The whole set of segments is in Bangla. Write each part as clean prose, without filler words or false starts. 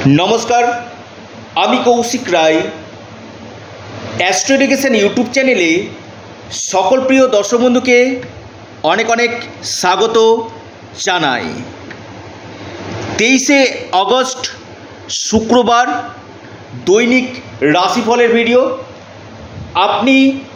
নমস্কার, আমি Koushik Roy. Astro education YouTube চ্যানেলে সকল প্রিয় দর্শক বন্ধুকে অনেক অনেক স্বাগত জানাই। 23শে আগস্ট শুক্রবার দৈনিক রাশিফলের ভিডিও। আপনি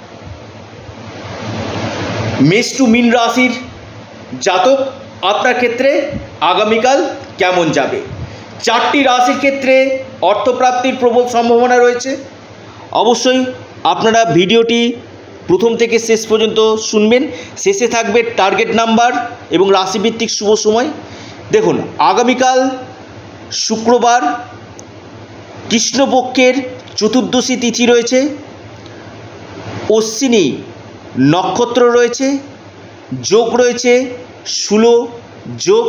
মেষ টু মীন রাশির জাতক, আপনার ক্ষেত্রে আগামীকাল কেমন যাবে? 4টি রাশির ক্ষেত্রে অর্থপ্রাপ্তির প্রবল সম্ভাবনা রয়েছে। অবশ্যই আপনারা ভিডিওটি প্রথম থেকে শেষ পর্যন্ত শুনবেন। শেষে থাকবে টার্গেট নাম্বার এবং রাশিভিত্তিক শুভ সময়। দেখুন, আগামীকাল শুক্রবার কৃষ্ণপক্ষের চতুর্দশী তিথি রয়েছে, অশ্বিনী নক্ষত্র রয়েছে, যোগ রয়েছে শূল যোগ।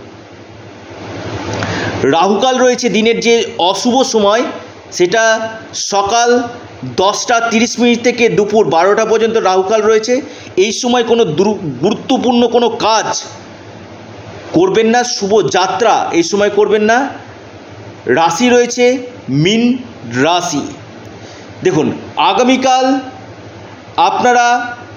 রাহুকাল রয়েছে, দিনের যে অশুভ সময় সেটা সকাল 10টা 30 মিনিট থেকে দুপুর 12টা পর্যন্ত রাহুকাল রয়েছে। এই সময় কোনো গুরুত্বপূর্ণ কোনো কাজ করবেন না, শুভ যাত্রা এই সময় করবেন না। রাশি রয়েছে মীন রাশি। দেখুন, আগামীকাল আপনারা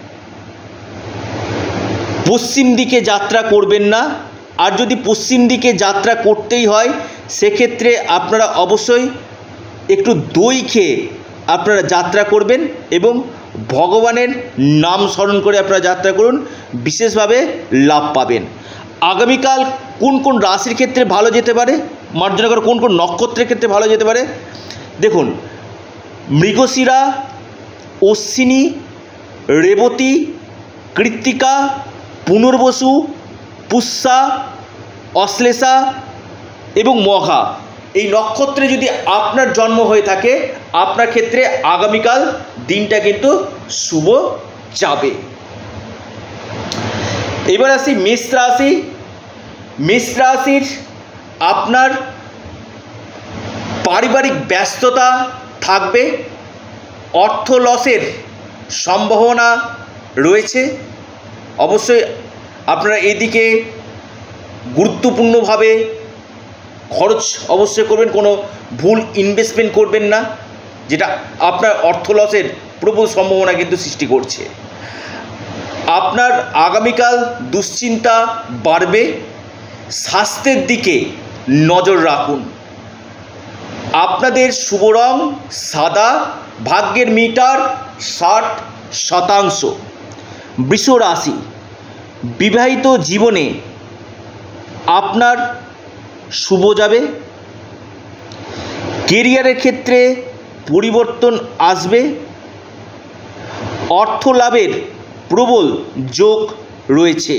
পশ্চিম দিকে যাত্রা করবেন না, আর যদি পশ্চিম দিকে যাত্রা করতেই হয় সেক্ষেত্রে আপনারা অবশ্যই একটু দই খেয়ে আপনারা যাত্রা করবেন এবং ভগবানের নাম স্মরণ করে আপনারা যাত্রা করুন, বিশেষভাবে লাভ পাবেন। আগামীকাল কোন কোন রাশির ক্ষেত্রে ভালো যেতে পারে, মার্জনা করে কোন কোন নক্ষত্রের ক্ষেত্রে ভালো যেতে পারে? দেখুন, মৃগশিরা, অশ্বিনী, রেবতী, কৃত্তিকা, পুনর্বসু, পুষ্যা, অশ্লেষা এবং মঘা, এই নক্ষত্রে যদি আপনার জন্ম হয়ে থাকে আপনার ক্ষেত্রে আগামীকাল দিনটা কিন্তু শুভ যাবে। এবার আসি মেষ রাশি। মেষ রাশির আপনার পারিবারিক ব্যস্ততা থাকবে, অর্থ লসের সম্ভাবনা রয়েছে। অবশ্যই আপনারা এদিকে গুরুত্বপূর্ণভাবে খরচ অবশ্যই করবেন, কোনো ভুল ইনভেস্টমেন্ট করবেন না, যেটা আপনার অর্থ লসের প্রবল সম্ভাবনা কিন্তু সৃষ্টি করছে। আপনার আগামীকাল দুশ্চিন্তা বাড়বে, স্বাস্থ্যের দিকে নজর রাখুন। আপনাদের শুভ রং সাদা, ভাগ্যের মিটার 60%। বৃষ রাশি, বিবাহিত জীবনে আপনার শুভ যাবে, কেরিয়ারের ক্ষেত্রে পরিবর্তন আসবে, অর্থ লাভের প্রবল যোগ রয়েছে।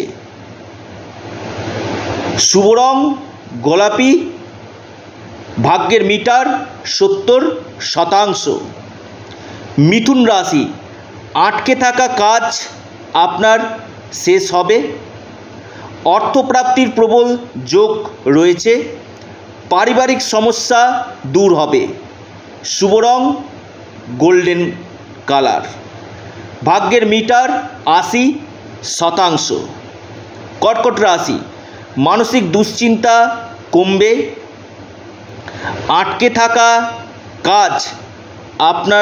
শুভ রং গোলাপি, ভাগ্যের মিটার 70%। মিথুন রাশি, আটকে থাকা কাজ আপনার শেষ হবে, অর্থপ্রাপ্তির প্রবল যোগ রয়েছে, পারিবারিক সমস্যা দূর হবে। শুভ রং গোল্ডেন কালার, ভাগ্যের মিটার 80%। কর্কট রাশি, মানসিক দুশ্চিন্তা কমবে, আটকে থাকা কাজ আপনার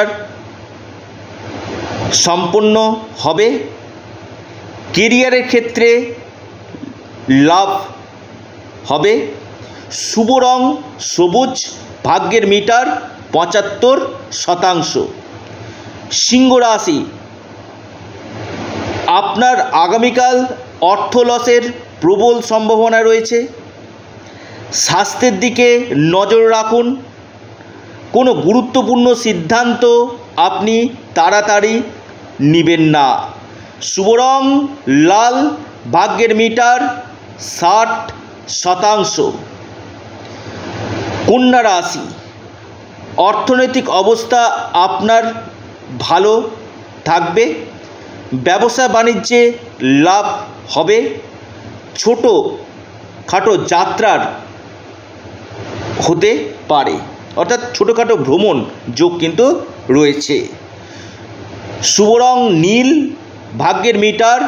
সম্পন্ন হবে, কেরিয়ারের ক্ষেত্রে লাভ হবে। শুভ রং সবুজ, ভাগ্যের মিটার 75%। সিংহ রাশি, আপনার আগামীকাল অর্থ লসের প্রবল সম্ভাবনা রয়েছে, স্বাস্থ্যের দিকে নজর রাখুন। কোনো গুরুত্বপূর্ণ সিদ্ধান্ত আপনি তাড়াতাড়ি নেবেন না। শুভ রং লাল, ভাগ্যের মিটার 60%। কন্যা রাশি, অর্থনৈতিক অবস্থা আপনার ভালো থাকবে, ব্যবসা বাণিজ্যে লাভ হবে, ছোট খাটো যাত্রার হতে পারে, অর্থাৎ ছোটোখাটো ভ্রমণ যোগ কিন্তু রয়েছে। শুভ রং নীল, ভাগ্যের মিটার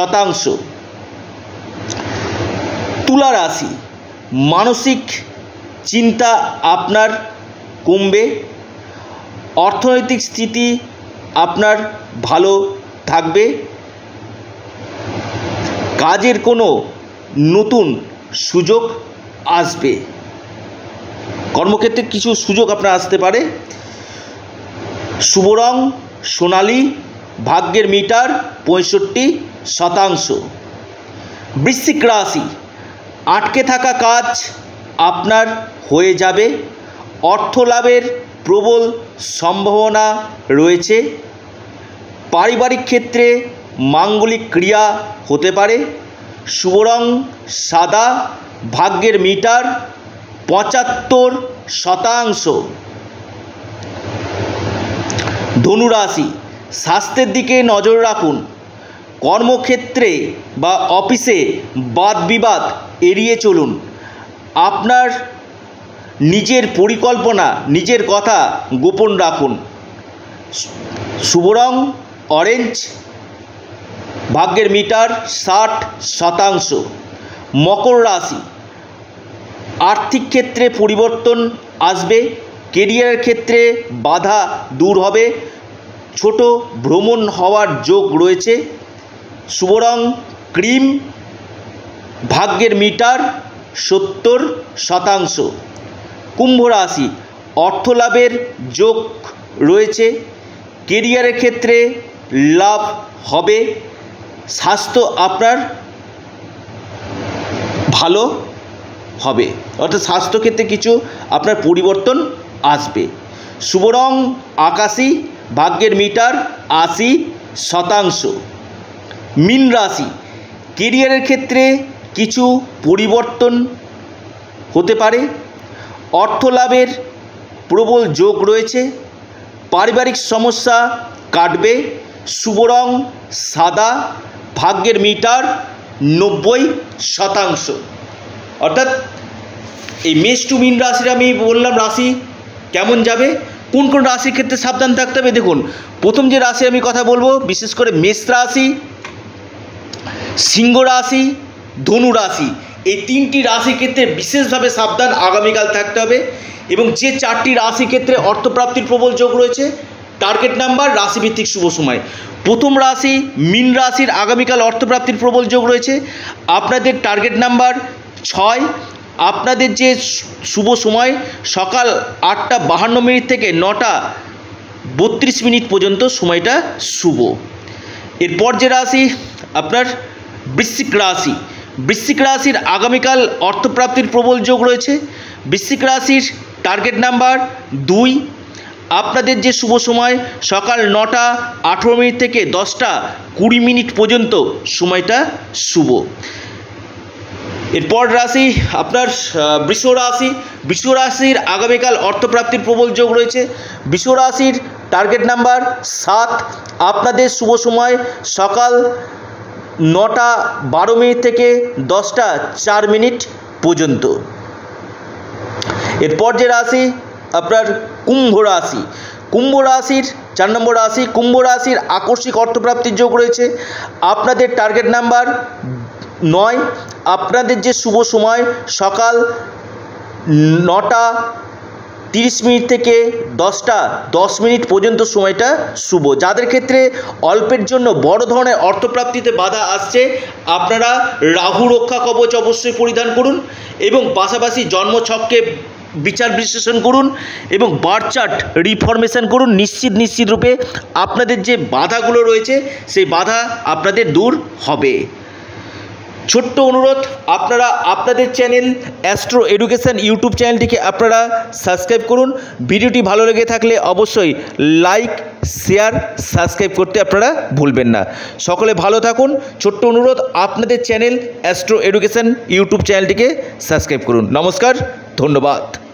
70%। তুলা রাশি, মানসিক চিন্তা আপনার কমবে, অর্থনৈতিক স্থিতি আপনার ভালো থাকবে, কাজের কোনো নতুন সুযোগ আসবে, কর্মক্ষেত্রে কিছু সুযোগ আপনার আসতে পারে। শুভ রং সোনালি, ভাগ্যের মিটার 65%। বৃশ্চিক রাশি, আটকে থাকা কাজ আপনার হয়ে যাবে, অর্থ লাভের প্রবল সম্ভাবনা রয়েছে, পারিবারিক ক্ষেত্রে মাঙ্গলিক ক্রিয়া হতে পারে। শুভ রং সাদা, ভাগ্যের মিটার 75%। ধনুরাশি, স্বাস্থ্যের দিকে নজর রাখুন, কর্মক্ষেত্রে বা অফিসে বাদ বিবাদ এড়িয়ে চলুন, আপনার নিজের পরিকল্পনা নিজের কথা গোপন রাখুন। শুভ রং অরেঞ্জ, ভাগ্যের মিটার 60%। মকর রাশি, আর্থিক ক্ষেত্রে পরিবর্তন আসবে, কেরিয়ারের ক্ষেত্রে বাধা দূর হবে, ছোট ভ্রমণ হওয়ার যোগ রয়েছে। শুভ রং ক্রিম, ভাগ্যের মিটার 70%। কুম্ভ রাশি, অর্থ লাভের যোগ রয়েছে, কেরিয়ারের ক্ষেত্রে লাভ হবে, স্বাস্থ্য আপনার ভালো হবে, অর্থাৎ স্বাস্থ্যক্ষেত্রে কিছু আপনার পরিবর্তন আসবে। শুভ রং আকাশি, ভাগ্যের মিটার 80%। মীন রাশি, কেরিয়ারের ক্ষেত্রে কিছু পরিবর্তন হতে পারে, অর্থ লাভের প্রবল যোগ রয়েছে, পারিবারিক সমস্যা কাটবে। শুভ রং সাদা, ভাগ্যের মিটার 90%। অর্থাৎ এই মেষ টু মীন রাশির আমি বললাম রাশি কেমন যাবে, কোন কোন রাশির ক্ষেত্রে সাবধান থাকতে হবে। দেখুন, প্রথম যে রাশি আমি কথা বলবো, বিশেষ করে মেষ রাশি, সিংহ রাশি, ধনু রাশি, এই তিনটি রাশির ক্ষেত্রে বিশেষভাবে সাবধান আগামীকাল থাকতে হবে। এবং যে চারটি রাশির ক্ষেত্রে অর্থপ্রাপ্তির প্রবল যোগ রয়েছে, টার্গেট নাম্বার, রাশিভিত্তিক শুভ সময়। প্রথম রাশি মীন রাশির আগামীকাল অর্থপ্রাপ্তির প্রবল যোগ রয়েছে, আপনাদের টার্গেট নাম্বার 6। আপনাদের যে শুভ সময় সকাল 8:52 থেকে 9:32 পর্যন্ত সময়টা শুভ। এরপর যে রাশি আপনার বৃশ্চিক রাশি, বৃশ্চিক রাশির আগামীকাল অর্থপ্রাপ্তির প্রবল যোগ রয়েছে, বৃশ্চিক রাশির টার্গেট নাম্বার 2। আপনাদের যে শুভ সময় সকাল 9:18 থেকে 10:20 পর্যন্ত সময়টা শুভ। এরপর রাশি আপনার বৃষ রাশি, বৃষ রাশির আগামীকাল অর্থপ্রাপ্তির প্রবল যোগ রয়েছে, বৃষ রাশির টার্গেট নাম্বার 7। আপনাদের শুভ সময় সকাল 9:12 থেকে 10:04 পর্যন্ত। এরপর যে রাশি আপনার কুম্ভ রাশি, কুম্ভ রাশির 4 নম্বর রাশি, কুম্ভ রাশির আকস্মিক অর্থপ্রাপ্তির যোগ রয়েছে, আপনাদের টার্গেট নাম্বার 9। আপনাদের যে শুভ সময় সকাল 9:30 থেকে 10:10 পর্যন্ত সময়টা শুভ। যাদের ক্ষেত্রে অল্পের জন্য বড় ধরনের অর্থপ্রাপ্তিতে বাধা আসছে, আপনারা রাহু রক্ষা কবচ অবশ্যই পরিধান করুন এবং পাশাপাশি জন্মছককে বিচার বিশ্লেষণ করুন এবং বার্থ চার্ট রিফরমেশন করুন। নিশ্চিত রূপে আপনাদের যে বাধাগুলো রয়েছে সেই বাধা আপনাদের দূর হবে। ছোট্ট অনুরোধ, আপনারা আপনাদের চ্যানেল অ্যাস্ট্রো এডুকেশন ইউটিউব চ্যানেলটিকে আপনারা সাবস্ক্রাইব করুন। ভিডিওটি ভালো লেগে থাকলে অবশ্যই লাইক, শেয়ার, সাবস্ক্রাইব করতে আপনারা ভুলবেন না। সকলে ভালো থাকুন। ছোট্ট অনুরোধ, আপনাদের চ্যানেল অ্যাস্ট্রো এডুকেশন ইউটিউব চ্যানেলটিকে সাবস্ক্রাইব করুন। নমস্কার, ধন্যবাদ।